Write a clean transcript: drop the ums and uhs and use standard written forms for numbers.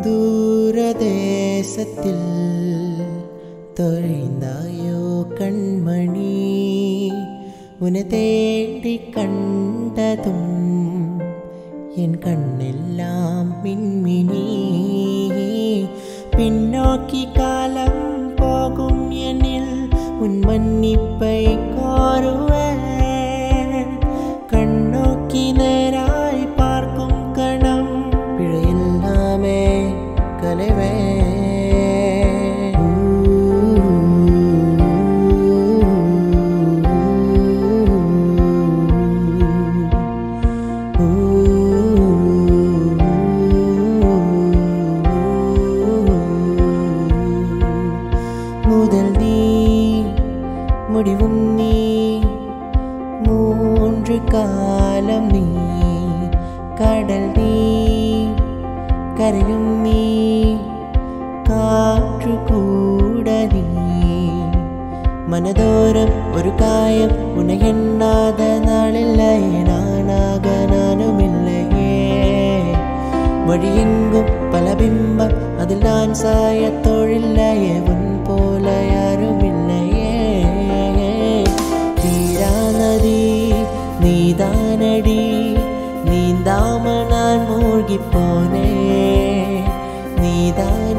தூரதேசத்தில் தொலைந்தாயோ கண்மணி உன்னை தேடி கண்டதும் என் கண்ணெல்லாம் மின்மினி பின்னோக்கி காலம் போகும் எனில் உன் மன்னிப்பை கோருவேன் கண்ணோக்கி நேராய் பார்க்கும் கணம் பிழையில்லாமே கலைவேன் முதல் நீ முடிவும் நீ மூன்று காலம் நீ கடல் நீ கரையும் நீ காற்று கூட நீ மனதோரம் ஒரு காயம் உன்னை எண்ணாத நாளில்லையே நானாக நானும் இல்லையே வழியெங்கும் பல பிம்பம் அதில் நான் சாய தொழில்லையே உன் போல யாரும் இல்லையே தீரா நதி நீதானடி நீந்தாம நான் மூழ்கி போனே நீதான்